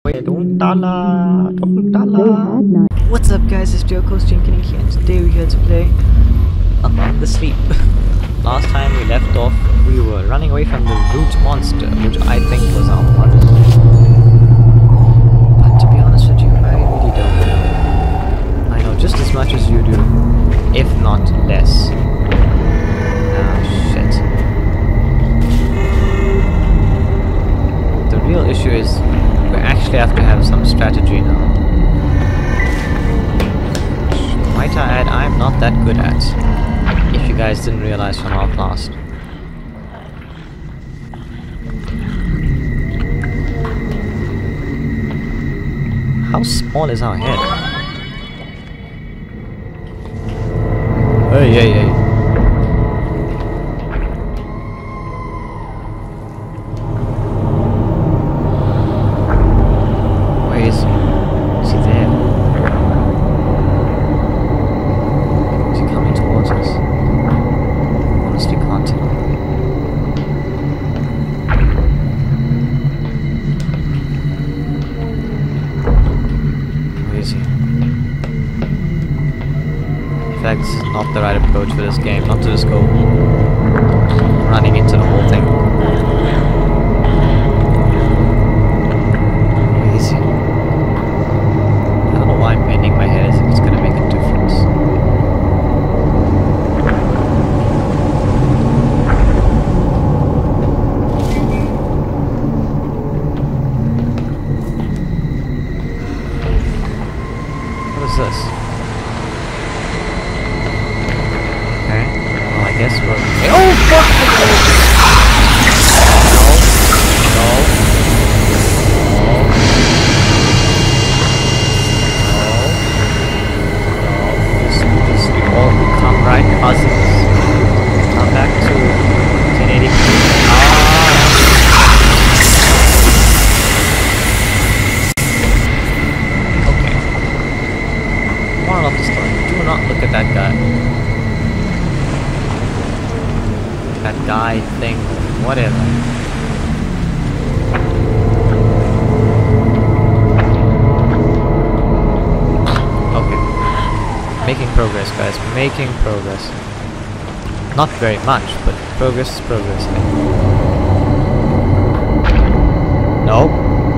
Wait, don't dollar. What's up guys, it's your host Jinkin here, and today we're here to play Among the Sleep. Last time we left off, we were running away from the root monster, which I think was our mod. But to be honest with you, I really don't know. I know just as much as you do, if not less. Ah, shit. The real issue is we actually have to have some strategy now. Might I add, I'm not that good at, if you guys didn't realize from our class. How small is our head? Hey, hey, hey. Where is he? Is he there? Is he coming towards us? Honestly, can't tell. Where is he? In fact, this is not the right approach for this game, not to just go running into the whole thing. Where is he? I don't know why I'm bending my head as if it's gonna make a difference. What is this? I guess we're... Oh, fuck! No. No. No. No. Just we all become right cousins. Come back to 1080p. Okay. Moral of the story. Do not look at that guy. That guy thing, whatever. Okay. Making progress, guys. Making progress. Not very much, but progress is progress. No.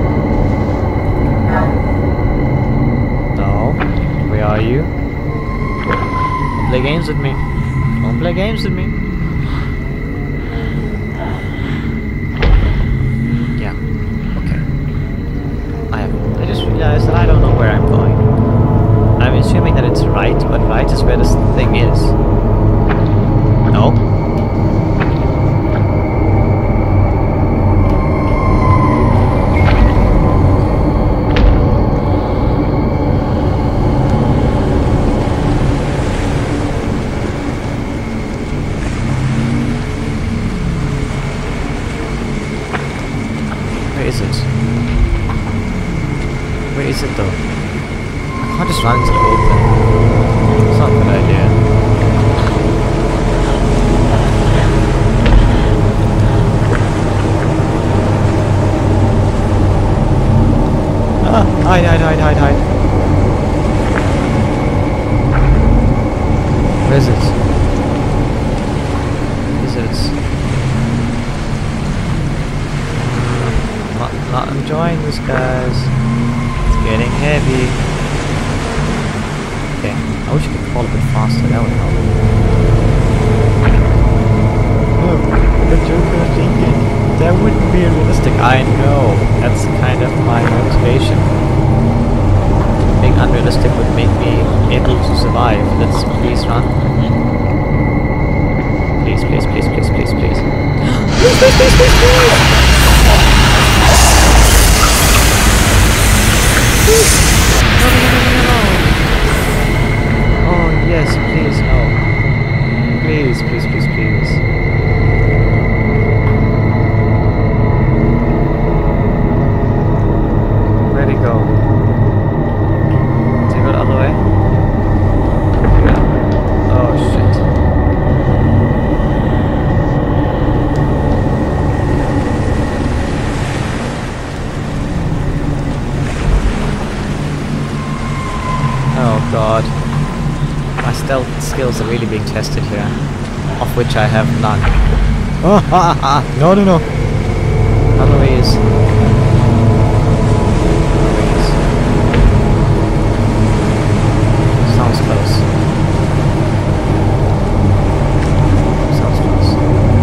No. Where are you? Don't play games with me. Don't play games with me. I just realized that I don't know where I'm going. I'm assuming that it's right, but right is where this thing is. No? Where is it? Where is it though? I can't just run into the open. It's not a good idea. Ah! Hide. Where is it? Not enjoying this, guys. Getting heavy. Okay, I wish you could fall a bit faster, that would help. Look, the Joker thinking that wouldn't be realistic. I know, that's kind of my motivation. Being unrealistic would make me able to survive. Let's please run. Please. Please. No. Oh yes, please no. Please. Where'd he go? Did he go the other way? Yeah. Oh shit. stealth skills are really being tested here, of which I have none. Oh, no, no, no. Memories. Sounds close. Sounds close.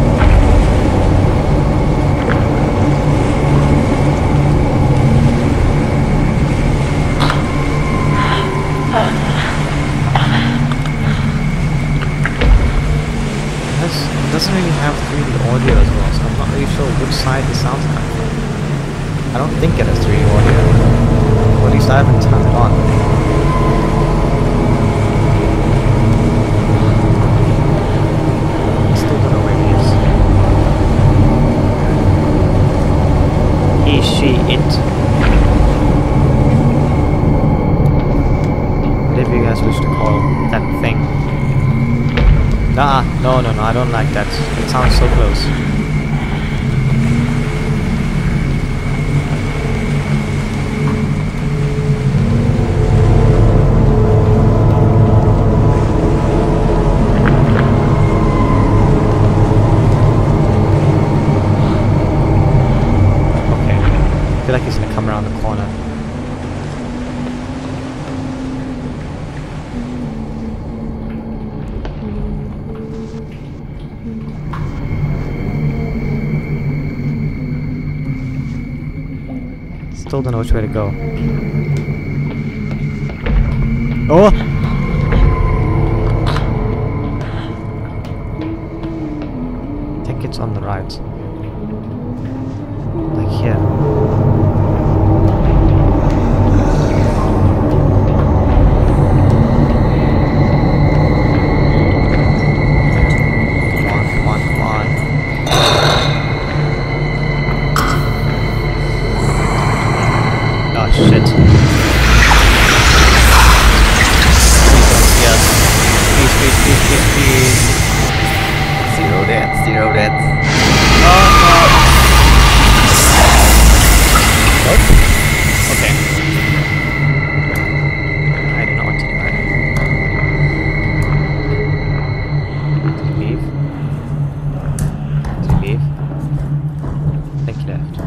It doesn't really have 3D audio as well, so I'm not really sure which side the sounds come from. I don't think it has 3D audio, or at least I haven't turned it on. I still don't know where he is. He, she, it. Whatever you guys wish to call that thing. Nah, no, no, no, I don't like that. It sounds so close. Okay, I feel like he's gonna come around the corner. Still don't know which way to go. Oh! I think it's on the right. Like here. Zero deaths. Oh no. Okay. I do not want to do that. Did he leave? Did he leave? I think he left.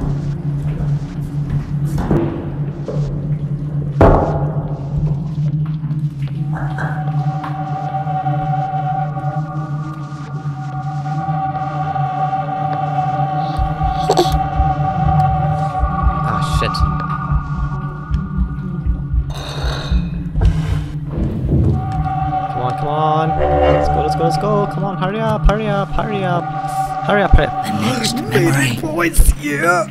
Shit. Come on, come on. Let's go, let's go, let's go. Come on, hurry up, hurry up, hurry up. Hurry up, hurry up. The next memory. Boys, yeah.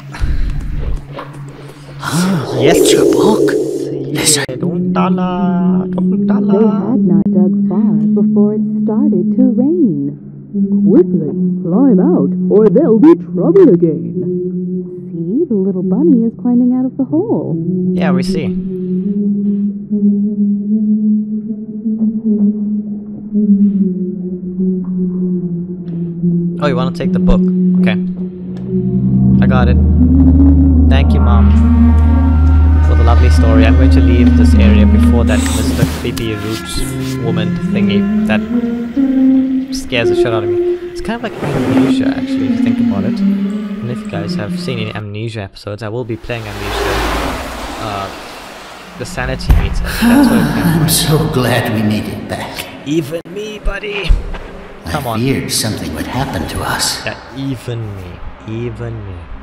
Yes. It's your book. Listen. Don't dollar. Don't dollar. They had not dug far before it started to rain. Quickly, climb out, or there'll be trouble again. See, the little bunny is climbing out of the hole. Yeah, we see. Oh, you want to take the book? Okay. I got it. Thank you, Mom, for the lovely story. I'm going to leave this area before that Mr. Creepy Roots woman thingy that scares the shit out of me. It's kind of like Amnesia, actually, if you think about it. And if you guys have seen any Amnesia episodes, I will be playing Amnesia. The sanity meter. That's what it came from. I'm so glad we made it back. Even me, buddy. Come on. I feared something would happen to us. Yeah, even me. Even me.